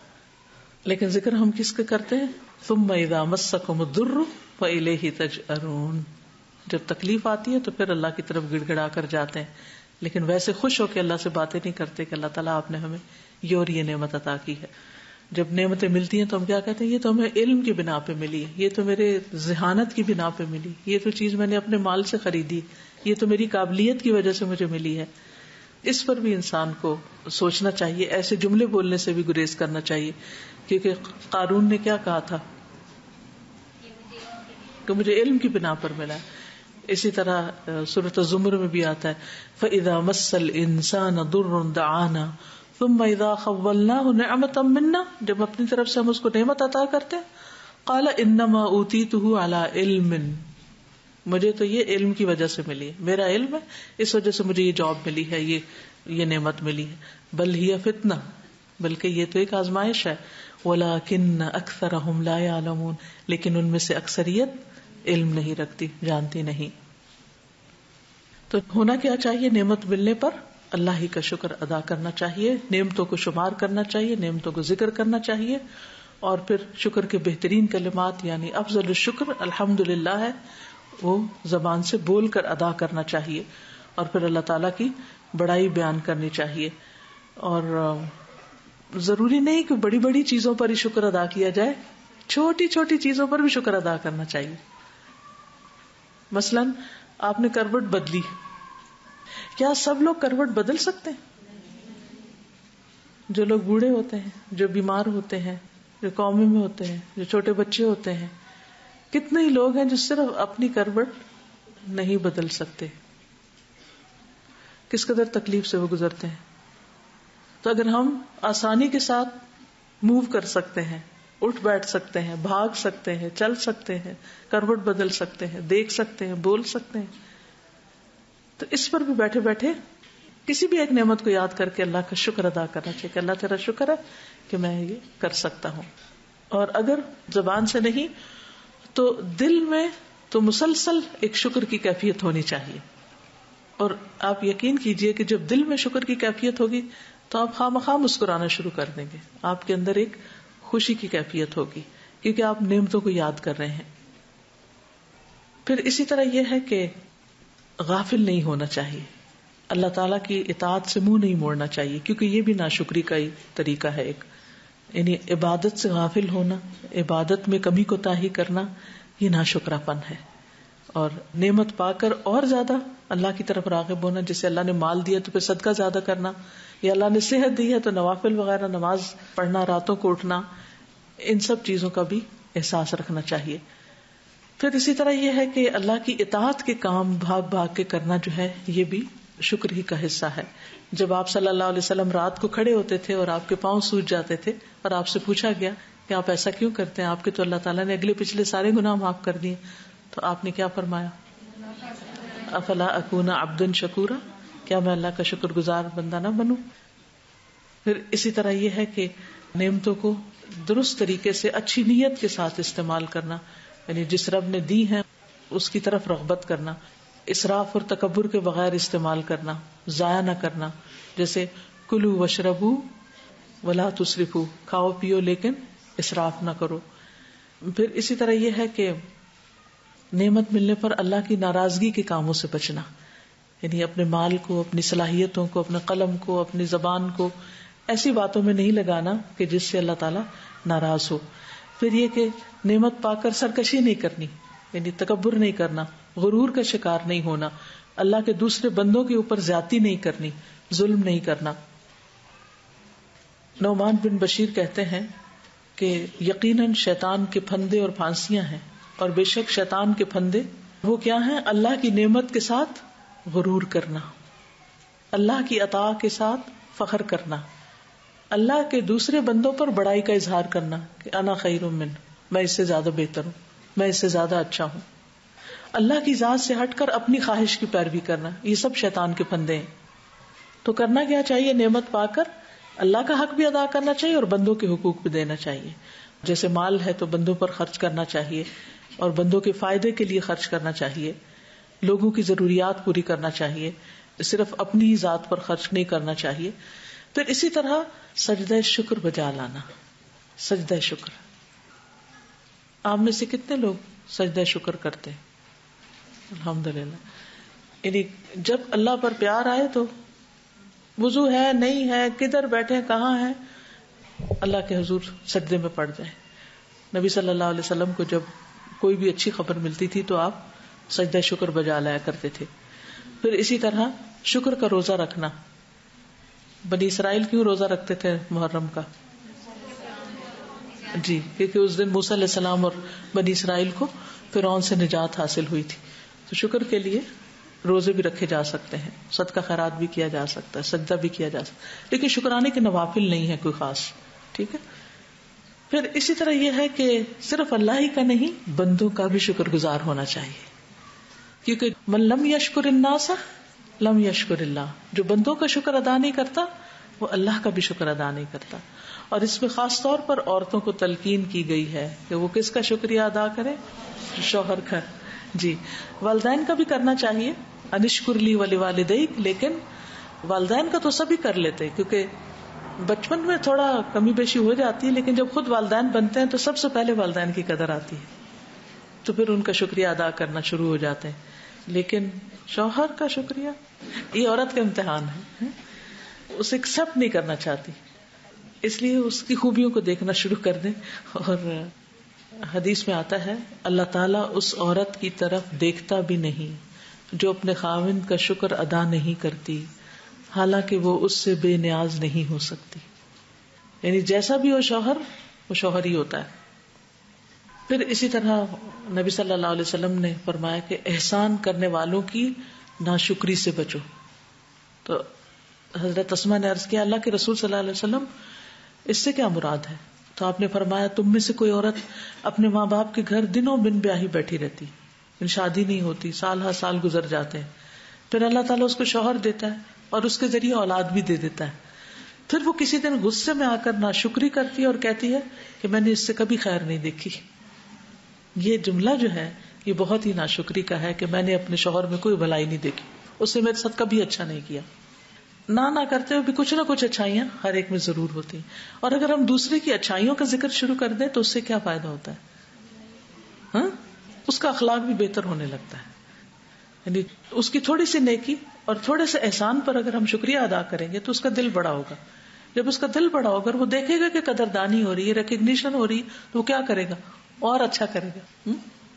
لیکن ذکر ہم کس کا کرتے ہیں؟ ثم اذا مسکم الضر فالیہ تجأرون. جب تکلیف آتی ہے تو پھر اللہ کی طرف گڑ گڑا کر جاتے ہیں، لیکن ویسے خوش ہو کے اللہ سے باتیں نہیں کرتے کہ اللہ تعالیٰ آپ نے ہمیں یہ اور یہ نعمت عطا کی ہے. جب نعمتیں ملتی ہیں تو ہم کیا کہتے ہیں؟ یہ تو ہمیں علم کی بنا پہ ملی ہے، یہ تو میرے ذہانت کی بنا پہ ملی، یہ تو چیز میں نے اپنے مال سے خریدی، یہ تو میری قابلیت کی وجہ سے مجھے ملی ہے. اس پر بھی انسان کو سوچنا چاہیے، ایسے جملے بولنے سے بھی گریز کرنا چاہیے. کیونکہ قارون نے کیا کہا تھا کہ مجھے علم کی بنا پر ملا. اسی طرح سورۃ الزمر میں بھی آتا ہے، فَإِذَا مَسَّ الْإِنسَانَ ضُرٌّ دَعَانَا ثُمَّ إِذَا خَوَّلْنَاهُ نِعْمَةً مِنَّا، جب اپنی طرف سے ہم اس کو نعمت عطا کرتے ہیں، قَالَ إِنَّمَا أُوتِيتُهُ عَلَى عِلْمٍ، مجھے تو یہ علم کی وجہ سے ملی ہے، میرا علم ہے، اس وجہ سے مجھے یہ جاب ملی ہے، یہ یہ نعمت ملی ہے. بل ہی فتنہ، بلکہ یہ تو ایک آزمائش ہے. وَلَكِنَّ أَكْثَرَهُمْ لَا يَعْلَمُونَ، لیکن ان میں سے اکثریت علم نہیں رکھتی، جانتی نہیں. تو ہونا کیا چاہیے؟ نعمت ملنے پر اللہ ہی کا شکر ادا کرنا چاہیے، نعمتوں کو شمار کرنا چاہیے، نعمتوں کو ذکر کرنا چاہیے، اور پھر شکر کے بہترین کلمات یعنی افضل الشکر الحمدللہ ہے، وہ زبان سے بول کر ادا کرنا چاہیے، اور پھر اللہ تعالیٰ کی بڑائی بیان کرنی چاہیے. اور ضروری نہیں کہ بڑی بڑی چیزوں پر ہی شکر ادا کیا جائے، چھوٹی چھوٹی چیزوں پر بھی شکر ادا کرنا چاہیے. مثلاً آپ نے کروٹ بدلی، کیا سب لوگ کروٹ بدل سکتے ہیں؟ جو لوگ بوڑھے ہوتے ہیں، جو بیمار ہوتے ہیں، جو قومی میں ہوتے ہیں، جو چھوٹے بچے ہوتے ہیں، کتنے ہی لوگ ہیں جو صرف اپنی کروٹ نہیں بدل سکتے. کس قدر تکلیف سے وہ گزرتے ہیں. تو اگر ہم آسانی کے ساتھ موو کر سکتے ہیں، اٹھ بیٹھ سکتے ہیں، بھاگ سکتے ہیں، چل سکتے ہیں، کروٹ بدل سکتے ہیں، دیکھ سکتے ہیں، بول سکتے ہیں، تو اس پر بھی بیٹھے بیٹھے کسی بھی ایک نعمت کو یاد کر کے اللہ کا شکر ادا کرنا چاہیے کہ اللہ تیرا شکر ہے کہ میں یہ کر سکتا ہوں. اور اگر زبان سے نہیں تو دل میں تو مسلسل ایک شکر کی کیفیت ہونی چاہیے. اور آپ یقین کیجئے کہ جب دل میں شکر کی کیفیت ہوگی تو آپ خواہ مخواہ مسکرانا شروع کر دیں گے، آپ کے اندر ایک خوشی کی کیفیت ہوگی کیونکہ آپ نعمتوں کو یاد کر رہے ہیں. پھر اسی طرح یہ ہے کہ غافل نہیں ہونا چاہیے، اللہ تعالیٰ کی اطاعت سے منہ نہیں موڑنا چاہیے، کیونکہ یہ بھی ناشکری کا ہی طریقہ ہے ایک. یعنی عبادت سے غافل ہونا، عبادت میں کمی کوتاہی کرنا، یہ ناشکرا پن ہے. اور نعمت پا کر اور زیادہ اللہ کی طرف راغب ہونا، جسے اللہ نے مال دیا تو پھر صدقہ زیادہ کرنا، یا اللہ نے صحت دی ہے تو نوافل وغیرہ نماز پڑھنا، راتوں کو اٹھنا، ان سب چیزوں کا بھی احساس رکھنا چاہیے. پھر اسی طرح یہ ہے کہ اللہ کی اطاعت کے کام بھاگ بھاگ کے کرنا جو ہے یہ بھی شکر ہی کا حصہ ہے. جب آپ صلی اللہ علیہ وسلم رات کو کھڑے ہوتے تھے اور آپ کے پاؤں سوج جاتے تھے اور آپ سے پوچھا گیا کہ آپ ایسا کیوں کرتے ہیں, آپ کے تو اللہ تعالیٰ نے اگلے پچھلے سارے گناہ معاف کر دیے, تو آپ نے کیا فرمایا؟ افلا اکون عبدا شکورا, کیا میں اللہ کا شکر گزار بندہ نہ بنوں. پھر اسی طرح یہ ہے کہ نعمتوں کو درست طریقے سے اچھی نیت کے ساتھ استعمال کرنا, یعنی جس رب نے دی ہیں اس کی طرف رغبت کرنا, اسراف اور تکبر کے بغیر استعمال کرنا, ضائع نہ کرنا. جیسے کلو وشربو ولا تسرفو, کھاؤ پیو لیکن اسراف نہ کرو. پھر اسی طرح یہ ہے کہ نعمت ملنے پر اللہ کی ناراضگی کے کاموں سے بچنا, یعنی اپنے مال کو, اپنی صلاحیتوں کو, اپنے قلم کو, اپنی زبان کو ایسی باتوں میں نہیں لگانا کہ جس سے اللہ تعالیٰ ناراض ہو. پھر یہ کہ نعمت پا کر سرکشی نہیں کرنی, یعنی تکبر نہیں کرنا, غرور کا شکار نہیں ہونا, اللہ کے دوسرے بندوں کے اوپر زیادتی نہیں کرنی, ظلم نہیں کرنا. نعمان بن بشیر کہتے ہیں کہ یقیناً شیطان کے پھندے اور پھانسیاں ہیں, اور بے شک شیطان کے پھندے وہ کیا ہیں؟ اللہ کی نعمت کے ساتھ غرور کرنا, اللہ کی عطا کے ساتھ فخر کرنا, اللہ کے دوسرے بندوں پر بڑائی کا اظہار کرنا کہ انا خیر من, میں اس سے زیادہ بہتر ہوں, میں اس سے زیادہ اچھا ہوں. اللہ کی ذات سے ہٹ کر اپنی خواہش کی پیروی کرنا, یہ سب شیطان کے پھندے ہیں. تو کرنا کیا چاہیے؟ نعمت پا کر اللہ کا حق بھی ادا کرنا چاہیے اور بندوں کے حقوق بھی دینا چاہیے. جیسے مال ہے تو بندوں پر خرچ کرنا چاہیے اور بندوں کے فائدے کے لیے خرچ کرنا چاہیے, لوگوں کی ضروریات پوری کرنا چاہیے, صرف اپنی ذات پر خرچ نہیں کرنا چاہیے. پھر اسی طرح سجدہ شکر بجا لانا. سجدہ شکر, آپ میں سے کتنے لوگ سجدہ شکر کرتے ہیں؟ الحمدللہ. یعنی جب اللہ پر پیار آئے تو وضو ہے نہیں ہے, کدھر بیٹھے کہاں ہیں, اللہ کے حضور سجدے میں پڑ جائیں. نبی صلی اللہ علیہ وسلم کو جب کوئی بھی اچھی خبر ملتی تھی تو آپ سجدہ شکر بجا لایا کرتے تھے. پھر اسی طرح شکر کا روزہ رکھنا. بنی اسرائیل کیوں روزہ رکھتے تھے محرم کا؟ جی کیونکہ اس دن موسیٰ علیہ السلام اور بنی اسرائیل کو فرعون سے نجات حاصل ہوئی تھی. تو شکر کے لیے روزے بھی رکھے جا سکتے ہیں, صدقہ خیرات بھی کیا جا سکتا ہے, سجدہ بھی کیا جا سکتا ہے, لیکن شکرانے کے نوافل نہیں ہے کوئی خاص. ٹھیک ہے. پھر اسی طرح یہ ہے کہ صرف اللہ ہی کا نہیں بندوں کا بھی شکر گزار ہونا چاہیے, کیونکہ من لم یشکر الناس لم یشکر اللہ, جو بندوں کا شکر ادا نہیں کرتا وہ اللہ کا بھی شکر ادا نہیں کرتا. اور اس میں خاص طور پر عورتوں کو تلقین کی گئی ہے کہ وہ کس کا شکریہ ادا کرے؟ شوہر کا. جی والدین کا بھی کرنا چاہیے, انشکر لی ولوالدیک, لیکن والدین کا تو سبھی کر لیتے کیونکہ بچپن میں تھوڑا کمی بیشی ہو جاتی ہے, لیکن جب خود والدین بنتے ہیں تو سب سے پہلے والدین کی قدر آتی ہے, تو پھر ان کا شکریہ ادا کرنا شروع ہو جاتے ہیں. لیکن شوہر کا شکریہ یہ عورت کا امتحان ہے, اسے ایکسپٹ نہیں کرنا چاہتی, اس لیے اس کی خوبیوں کو دیکھنا شروع کر دیں. اور حدیث میں آتا ہے اللہ تعالیٰ اس عورت کی طرف دیکھتا بھی نہیں جو اپنے خاوند کا شکر ادا نہیں کرتی, حالانکہ وہ اس سے بے نیاز نہیں ہو سکتی. یعنی جیسا بھی ہو شوہر, وہ شوہر ہی ہوتا ہے. پھر اسی طرح نبی صلی اللہ علیہ وسلم نے فرمایا کہ احسان کرنے والوں کی ناشکری سے بچو. تو حضرت اسماء نے عرض کیا اللہ کے رسول صلی اللہ علیہ وسلم اس سے کیا مراد ہے؟ تو آپ نے فرمایا تم میں سے کوئی عورت اپنے ماں باپ کے گھر دنوں بن بیاہی بیٹھی رہتی, شادی نہیں ہوتی, سال ہر سال گزر جاتے ہیں, پھر اللہ تعالیٰ اس کو شوہر دیتا ہے اور اس کے ذریعے اولاد بھی دے دیتا ہے, پھر وہ کسی دن غصے میں آ کر ناشکری کرتی ہے اور کہتی ہے کہ میں نے اس سے کبھی خیر نہیں دیکھی. یہ جملہ جو ہے یہ بہت ہی ناشکری کا ہے کہ میں نے اپنے شوہر میں کوئی بھلائی نہیں دیکھی, اس نے میرے ساتھ کبھی اچھا نہیں کیا. نہ نہ کرتے ہوئے بھی کچھ نہ کچھ اچھائیاں ہر ایک میں ضرور ہوتی ہیں, اور اگر ہم دوسرے کی اچھائیوں کا ذکر شروع کر دیں تو اس سے کیا فائدہ ہوتا ہے؟ ہاں, اس کا اخلاق بھی بہتر ہونے لگتا ہے. یعنی اس کی تھوڑی سی نیکی اور تھوڑے سے احسان پر اگر ہم شکریہ ادا کریں گے تو اس کا دل بڑا ہوگا. جب اس کا دل بڑا ہوگا وہ دیکھے گا کہ قدردانی ہو رہی ہے, ریکگنیشن ہو رہی ہے, تو وہ کیا کرے گا؟ اور اچھا کرے گا.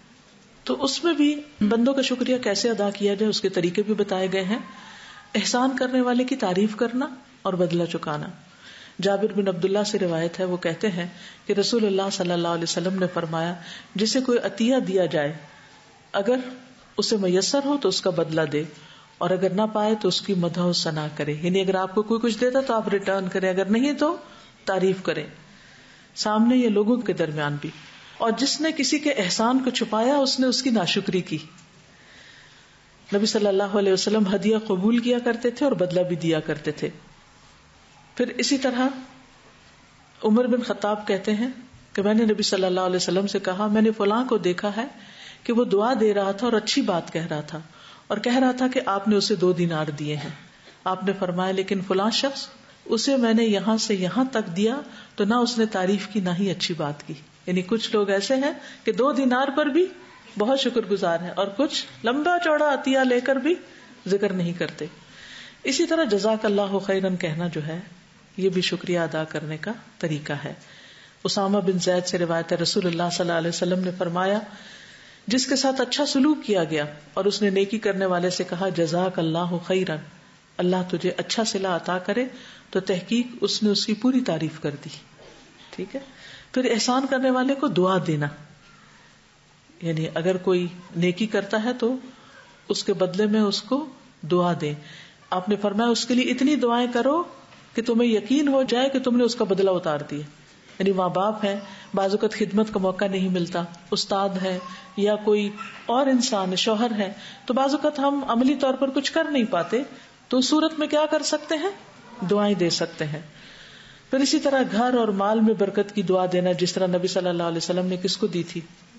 تو اس میں بھی بندوں کا شکریہ کیسے ادا کیا جائے اس کے طریقے بھی بتائے گئے ہیں. احسان کرنے والے کی تعریف کرنا اور بدلہ چکانا. جابر بن عبداللہ سے روایت ہے، وہ کہتے ہیں کہ رسول اللہ صلی اللہ علیہ وسلم نے فرمایا جسے کوئی عطیہ دیا جائے اگر اسے میسر ہو تو اس کا بدلہ دے، اور اگر نہ پائے تو اس کی مدح و ثنا کرے، یعنی اگر آپ کو کوئی کچھ دیتا تو آپ ریٹرن کریں، اگر نہیں تو تعریف کریں، سامنے یا لوگوں کے درمیان بھی. اور جس نے کسی کے احسان کو چھپایا اس نے اس کی ناشکری کی. نبی صلی اللہ علیہ وسلم ہدیہ قبول کیا کرتے تھے اور بدلہ بھی دیا کرتے تھے. پھر اسی طرح عمر بن خطاب کہتے ہیں کہ میں نے نبی صلی اللہ علیہ وسلم سے کہا میں نے فلاں کو دیکھا ہے کہ وہ دعا دے رہا تھا اور اچھی بات کہہ رہا تھا اور کہہ رہا تھا کہ آپ نے اسے دو دینار دیے ہیں. آپ نے فرمایا لیکن فلاں شخص اسے میں نے یہاں سے یہاں تک دیا تو نہ اس نے تعریف کی نہ ہی اچھی بات کی. یعنی کچھ لوگ ایسے ہیں کہ دو دینار پر بھی بہت شکر گزار ہیں اور کچھ لمبا چوڑا عطیہ لے کر بھی ذکر نہیں کرتے. اسی طرح جزاک اللہ خیرن کہنا جو ہے یہ بھی شکریہ ادا کرنے کا طریقہ ہے. اسامہ بن زید سے روایت ہے رسول اللہ صلی اللہ علیہ وسلم نے فرمایا جس کے ساتھ اچھا سلوک کیا گیا اور اس نے نیکی کرنے والے سے کہا جزاک اللہ خیرن، اللہ تجھے اچھا صلہ عطا کرے، تو تحقیق اس نے اس کی پوری تعریف کر دی. ٹھیک ہے. پھر احسان کرنے والے کو دعا دینا، یعنی اگر کوئی نیکی کرتا ہے تو اس کے بدلے میں اس کو دعا دیں. آپ نے فرمایا اس کے لیے اتنی دعائیں کرو کہ تمہیں یقین ہو جائے کہ تم نے اس کا بدلہ اتار دیا. یعنی ماں باپ ہیں، بعض اوقات خدمت کا موقع نہیں ملتا، استاد ہے یا کوئی اور انسان شوہر ہے، تو بعض اوقات ہم عملی طور پر کچھ کر نہیں پاتے، تو اس صورت میں کیا کر سکتے ہیں؟ دعائیں دے سکتے ہیں. پھر اسی طرح گھر اور مال میں برکت کی دعا دینا، جس طرح نبی صلی اللہ علیہ وسلم نے کس کو دی تھی؟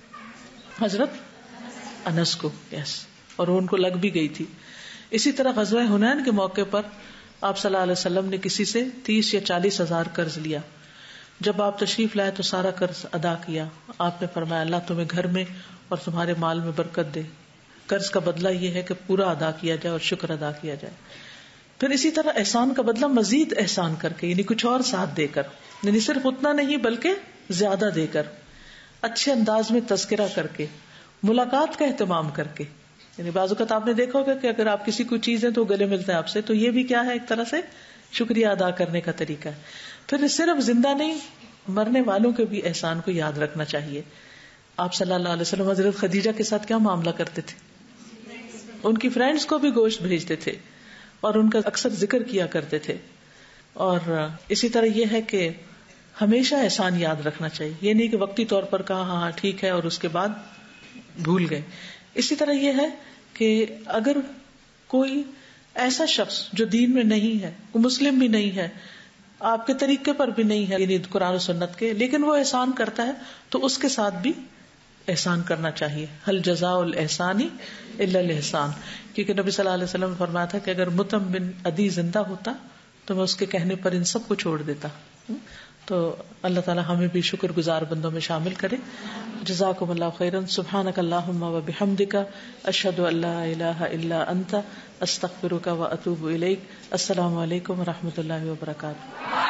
حضرت انس کو. یس. اور ان کو لگ بھی گئی تھی. اسی طرح غزوہ حنین کے موقع پر آپ صلی اللہ علیہ وسلم نے کسی سے تیس یا چالیس ہزار قرض لیا. جب آپ تشریف لائے تو سارا قرض ادا کیا. آپ نے فرمایا اللہ تمہیں گھر میں اور تمہارے مال میں برکت دے. قرض کا بدلہ یہ ہے کہ پورا ادا کیا جائے اور شکر ادا کیا جائے. پھر اسی طرح احسان کا بدلہ مزید احسان کر کے، یعنی کچھ اور ساتھ دے کر، یعنی صرف اتنا نہیں بلکہ زیادہ دے کر، اچھے انداز میں تذکرہ کر کے، ملاقات کا اہتمام کر کے. یعنی بعض اوقات آپ نے دیکھا ہوگا کہ اگر آپ کسی کو چیز ہے تو گلے ملتے ہیں آپ سے، تو یہ بھی کیا ہے؟ ایک طرح سے شکریہ ادا کرنے کا طریقہ ہے. پھر صرف زندہ نہیں، مرنے والوں کے بھی احسان کو یاد رکھنا چاہیے. آپ صلی اللہ علیہ وسلم حضرت خدیجہ کے ساتھ کیا معاملہ کرتے تھے؟ ان کی فرینڈز کو بھی گوشت بھیجتے تھے اور ان کا اکثر ذکر کیا کرتے تھے. اور اسی طرح یہ ہے کہ ہمیشہ احسان یاد رکھنا چاہیے، یہ نہیں کہ وقتی طور پر کہا ہاں ہاں ٹھیک ہے اور اس کے بعد بھول گئے. اسی طرح یہ ہے کہ اگر کوئی ایسا شخص جو دین میں نہیں ہے، وہ مسلم بھی نہیں ہے، آپ کے طریقے پر بھی نہیں ہے، یعنی قرآن و سنت کے، لیکن وہ احسان کرتا ہے تو اس کے ساتھ بھی احسان کرنا چاہیے. حل جزاء الاحسان الا الاحسان، کیونکہ نبی صلی اللہ علیہ وسلم نے فرمایا تھا کہ اگر مطعم بن عدی زندہ ہوتا تو میں اس کے کہنے پر ان سب کو چھوڑ دیتا. تو اللہ تعالی ہمیں بھی شکر گزار بندوں میں شامل کرے. جزاکم اللہ خیرا. سبحانک اللہم و بحمدک، اشہد ان لا الہ الا انت، استغفرک و اتوب الیک. السلام علیکم و رحمۃ اللہ وبرکاتہ.